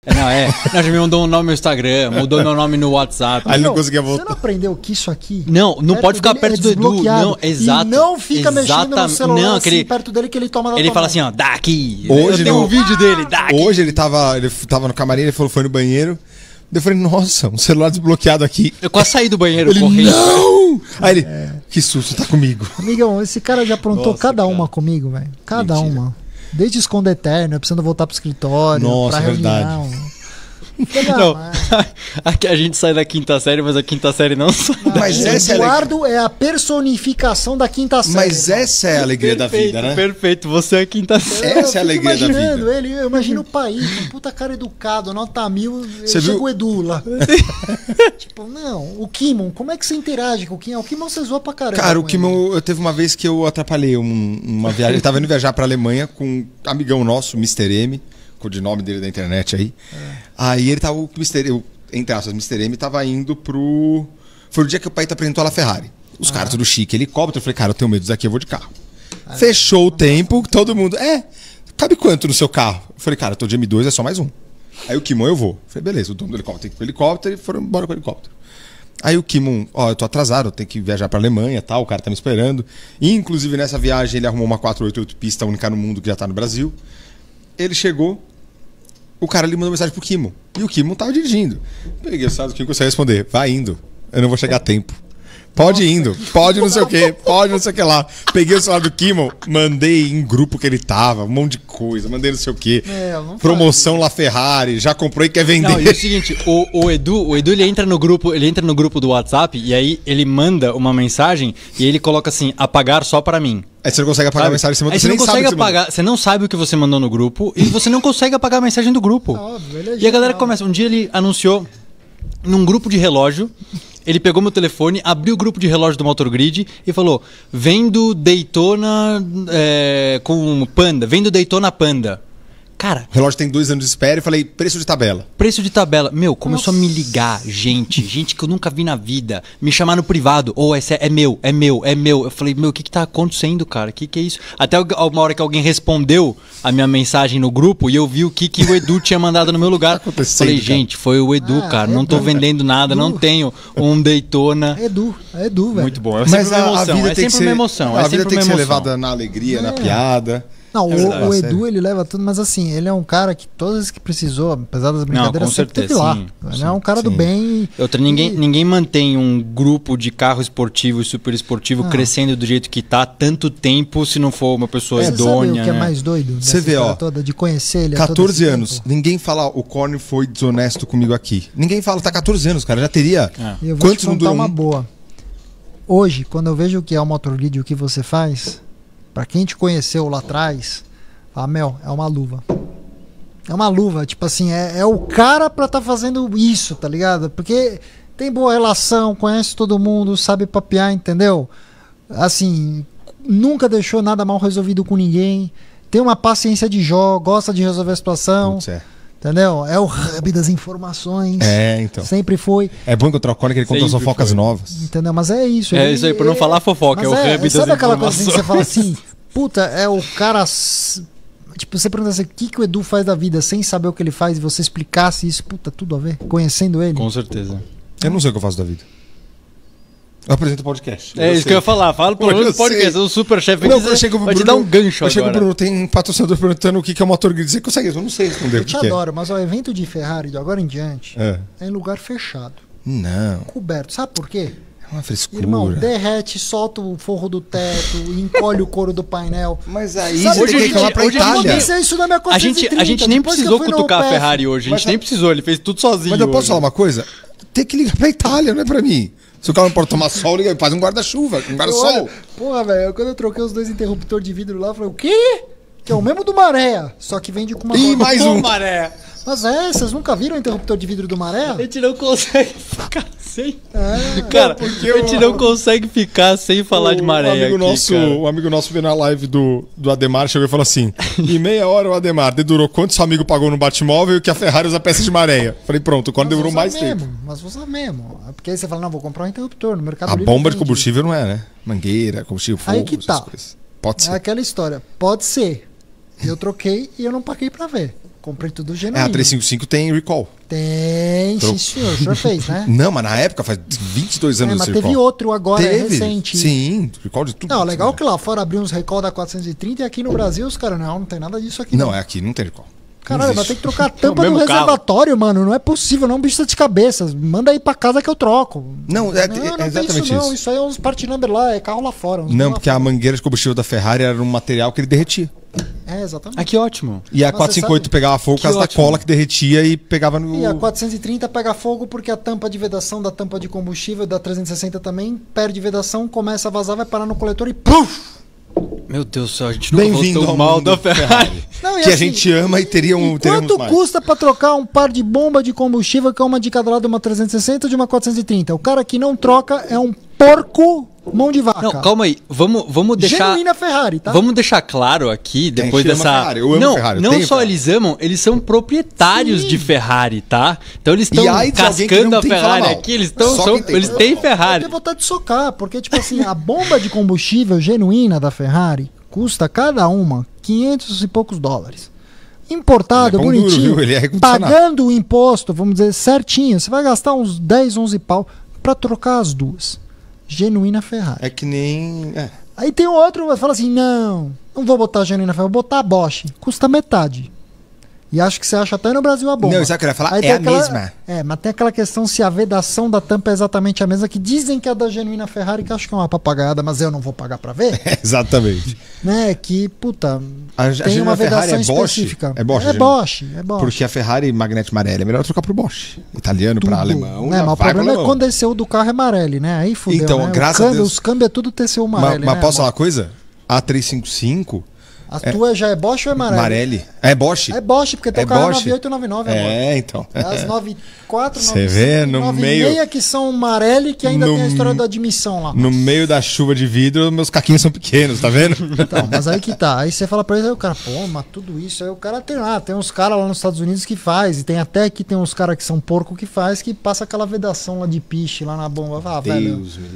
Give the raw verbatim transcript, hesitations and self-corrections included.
Não, é. Não, já me mandou um nome no Instagram, mudou meu nome no WhatsApp. Aí não conseguia voltar. Você não aprendeu que isso aqui... Não, não pode ficar perto do Edu. Não, exato. E não fica mexendo no celular não, assim, ele, perto dele que ele toma da Ele tua fala mão. assim, ó, daqui. Hoje eu tenho não. um vídeo dele, daqui. Hoje ele tava, ele tava no camarim, ele falou, foi no banheiro. Eu falei, nossa, um celular desbloqueado aqui. Eu quase saí do banheiro Ele, correndo. não! Aí ele, é. que susto, tá comigo. Amigão, esse cara já aprontou Nossa, cada cara. uma comigo, velho. Cada Mentira. uma. Desde esconder eterno, precisando voltar pro escritório, Nossa, pra reunião. verdade. Não, aqui a gente sai da quinta série, mas a quinta série não sai. Não, Mas o essa é Eduardo é a personificação da quinta série. Mas essa é a alegria da Perfeito, vida, né? Perfeito, você é a quinta série. Eu Essa é a fico alegria da imaginando vida. ele, eu imagino o país, um puta cara educado, nota mil, Você chega viu? o Edu lá. Tipo, não, o Kimon, como é que você interage com o Kimon? O Kimon você zoa pra caramba. Cara, o com Kimon, eu teve uma vez que eu atrapalhei um- uma viagem. Ele tava indo viajar pra Alemanha com um amigão nosso, mister M, com o nome dele da internet aí. É. Aí ele tava, o mister eu, entre aspas, mister M tava indo pro... Foi o dia que o pai apresentou a Ferrari. Os Ah. caras tudo chique, helicóptero. Eu falei, cara, eu tenho medo disso aqui, eu vou de carro. Fechou o tempo, todo mundo... É, cabe quanto no seu carro? Eu falei, cara, eu tô de M dois, é só mais um. Aí o Kimon, eu vou. Eu falei, beleza, o dono do helicóptero tem que ir pro helicóptero e foram embora com o helicóptero. Aí o Kimon, ó, eu tô atrasado, eu tenho que viajar pra Alemanha e tal, o cara tá me esperando. E, inclusive, nessa viagem ele arrumou uma quatrocentos e oitenta e oito pista única no mundo que já tá no Brasil. Ele chegou, o cara ali mandou mensagem pro Kimon. E o Kimon tava dirigindo. Peguei o celular do Kimon e consegui responder, vai indo, eu não vou chegar a tempo. Pode ir indo, pode não sei o que, pode não sei o que lá. Peguei o celular do Kimon, mandei em grupo que ele tava, um monte de coisa, mandei não sei o que. É, eu não Promoção La Ferrari, já comprou e quer vender. Não, e é o seguinte, o, o Edu, o Edu ele entra no grupo, ele entra no grupo do WhatsApp e aí ele manda uma mensagem e ele coloca assim, apagar só pra mim. Aí você não consegue apagar Sabe? a mensagem, você, manda, Aí você você não nem sabe consegue o que você apagar, você não sabe o que você mandou no grupo e você não consegue apagar a mensagem do grupo. Óbvio, ele é E a galera genial. começa, um dia ele anunciou num grupo de relógio, ele pegou meu telefone, abriu o grupo de relógio do Motor Grid e falou, vendo Daytona é, com Panda, vendo Daytona Panda. Cara, O relógio tem dois anos de espera e falei, preço de tabela. preço de tabela. Meu, começou Nossa. a me ligar, gente, gente que eu nunca vi na vida, me chamar no privado, ou oh, esse é, é meu, é meu, é meu. Eu falei, meu, o que que tá acontecendo, cara? O que que é isso? Até uma hora que alguém respondeu a minha mensagem no grupo e eu vi o que que o Edu tinha mandado no meu lugar. Tá acontecendo, Falei, cara? gente, foi o Edu, Ah, cara, não tô Edu. vendendo nada, não Edu. tenho um Daytona. É Edu, é Edu, velho. Muito bom, é Mas sempre uma a, a emoção, vida é tem que sempre ser, uma emoção, a é vida sempre tem uma que ser emoção. levada na alegria, na É. piada. Não, É o, verdade, o sério. Edu ele leva tudo, mas assim, ele é um cara que todas as vezes que precisou, apesar das Não, brincadeiras, com sempre certeza, teve lá. sim, Ele sim, é um cara do sim. bem. Outra, ninguém, e- ninguém mantém um grupo de carro esportivo e super esportivo Ah. crescendo do jeito que tá há tanto tempo se não for uma pessoa Você idônea. sabe o que é né? mais doido? Você dessa vê, história ó, toda, de conhecer ele há todo catorze esse anos. tempo? Ninguém fala, o Corne foi desonesto comigo aqui. Ninguém fala, tá catorze anos, cara. Já teria. É. E eu vou Quantos te não contar duram uma um? boa. Hoje, quando eu vejo o que é o Motor Grid e o que você faz, pra quem te conheceu lá atrás, fala, Mel, é uma luva. É uma luva, tipo assim, é, é o cara pra tá fazendo isso, tá ligado? Porque tem boa relação, conhece todo mundo, sabe papear, entendeu? Assim, nunca deixou nada mal resolvido com ninguém, tem uma paciência de jogo, gosta de resolver a situação, Putz, é. entendeu? É o hub das informações. É, então. Sempre foi. É bom encontrar o Corne que ele conta as Sempre fofocas foi. novas. Entendeu? Mas é isso. É ele- isso aí, por não falar fofoca, mas é o hub das Sabe aquela coisa assim que você fala informações. assim, puta, é o cara... s- Tipo, você pergunta assim, o que, que o Edu faz da vida sem saber o que ele faz e você explicasse isso, puta, tudo a ver, conhecendo ele. Com certeza. Eu não sei o que eu faço da vida. Eu apresento podcast. É isso que eu ia falar. Fala pelo Eu menos do podcast, sei. do super chefe. Não, Vai eu chego pro vai te Bruno, dar um gancho eu chego agora. pro Bruno, tem um patrocinador perguntando o que que é o Motor Grid. Você consegue? Eu não sei responder Eu o que te que é. adoro, mas o evento de Ferrari, de agora em diante, É. é em lugar fechado, Não, coberto. Sabe por quê? é uma frescura. Irmão, derrete, solta o forro do teto, encolhe o couro do painel. Mas aí Sabe você hoje tem a que gente- falar pra hoje a gente- Itália. Aconteceu isso na minha A gente, a gente nem precisou cutucar a Ferrari hoje. A Mas gente nem a- precisou, ele fez tudo sozinho. Mas eu posso hoje. falar uma coisa? Tem que ligar pra Itália, não é pra mim. Se o carro não pode tomar sol, liga, faz um guarda-chuva, um guarda-sol. Porra, velho, quando eu troquei os dois interruptores de vidro lá, eu falei, o quê? Que é o mesmo do Maré, só que vende com uma... Ih, mais Ô, um. Maré, Mas é, vocês nunca viram o interruptor de vidro do Maré? a gente não consegue ficar sem. É, Cara, porque a gente o- não consegue ficar sem falar de maré um amigo aqui, nosso, cara. um amigo nosso veio na live do, do Ademar, chegou e falou assim: em meia hora o Ademar dedurou quanto seu amigo pagou no Batmóvel e que a Ferrari usa peça de maréia. Falei, pronto, quando mas demorou usa mais mesmo, tempo. Mas usa mesmo. É porque aí você fala, não, vou comprar um interruptor no Mercado A Livre. bomba de vende. combustível não é, né? Mangueira, combustível, fogo, Aí que essas tá. coisas. Pode É ser. aquela história. Pode ser. Eu troquei e eu não paguei pra ver. Comprei tudo É, genuíno. a trezentos e cinquenta e cinco tem recall. Tem, sim senhor, o senhor fez, né? Não, mas na época, faz vinte e dois anos É, mas esse teve recall. outro agora, é Teve? recente. Sim, recall de tudo. Não, legal que lá fora abriu uns recall da quatrocentos e trinta e aqui no Brasil os caras, não, não tem nada disso aqui. Não, é aqui, não tem recall. Caralho, vai ter que trocar a tampa mesmo do carro. reservatório, mano. Não é possível, não, bicho de cabeça. Manda aí pra casa que eu troco. Não, é, não, é não tem exatamente isso, não. isso. Isso aí é uns part number lá, é carro lá fora. uns Não, lá porque a fora. mangueira de combustível da Ferrari era um material que ele derretia. É, exatamente. Ah, que ótimo. E a Mas quatrocentos e cinquenta e oito você sabe- pegava fogo por Que causa ótimo. da cola que derretia e pegava no... E a quatrocentos e trinta pega fogo porque a tampa de vedação da tampa de combustível da trezentos e sessenta também perde vedação, começa a vazar, vai parar no coletor e puf! Meu Deus do céu, a gente nunca Bem-vindo falou ao tão mal mundo da Ferrari. Não, e que a assim, gente ama e teria um, E teríamos quanto mais. custa pra trocar um par de bomba de combustível que é uma de cada lado de uma trezentos e sessenta e de uma quatrocentos e trinta? O cara que não troca é um porco mão de vaca. Não, calma aí. Vamos, vamos deixar. Genuína Ferrari, tá? Vamos deixar claro aqui, Que a depois gente ama dessa. Ferrari, eu amo não, Ferrari, eu não tenho só Ferrari. eles amam, eles são proprietários Sim. de Ferrari, tá? Então eles estão E ai de alguém que cascando não a tem que Ferrari falar mal. aqui, eles estão. Só são- quem tem Eles que têm Eu Ferrari. tenho vontade de socar, porque, tipo assim, a bomba de combustível genuína da Ferrari custa cada uma quinhentos e poucos dólares. Importado, Ele é pão duro, bonitinho, viu? Ele é recondicionado. pagando o imposto, vamos dizer, certinho, você vai gastar uns dez, onze pau pra trocar as duas. Genuína Ferrari. É que nem... É. Aí tem um outro que fala assim, não, não vou botar a genuína Ferrari, vou botar a Bosch. Custa metade. E acho que você acha até no Brasil a bomba. Não, sabe o que eu ia falar? Aí É tem a aquela- mesma. É, mas tem aquela questão se a vedação da tampa é exatamente a mesma, que dizem que é da genuína Ferrari, que eu acho que é uma papagaiada, mas eu não vou pagar pra ver. Exatamente. Né, que, puta, A, a tem genuína uma Ferrari vedação é Bosch? específica. É Bosch, a é genuína. Bosch, é Bosch. Porque a Ferrari Magnete Marelli é melhor trocar pro Bosch. Italiano Tudo. pra alemão. Né, já mas o vai pro problema é alemão. quando esse do carro é Marelli, né? Aí fudeu, Então, né? O graças a câmbio- Deus- Os câmbios é tudo T C U Mas, Marelli, mas né, posso falar amor? uma coisa? A trezentos e cinquenta e cinco A tua já é Bosch ou é Marelli? Marelli. É Bosch? É Bosch, porque teu É carro é Bosch? nove oito nove nove, amor. É, então. É as nove quatro, Você vê, no nove meio- meia que são Marelli, que ainda No- tem a história da admissão lá. No meio da chuva de vidro, meus caquinhos são pequenos, tá vendo? Então, mas aí que tá. Aí você fala pra eles, aí o cara, pô, mas tudo isso. Aí o cara tem lá, tem uns caras lá nos Estados Unidos que faz. E tem até aqui tem uns caras que são porco que faz, que passa aquela vedação lá de piche lá na bomba. Ah, velho. Deus me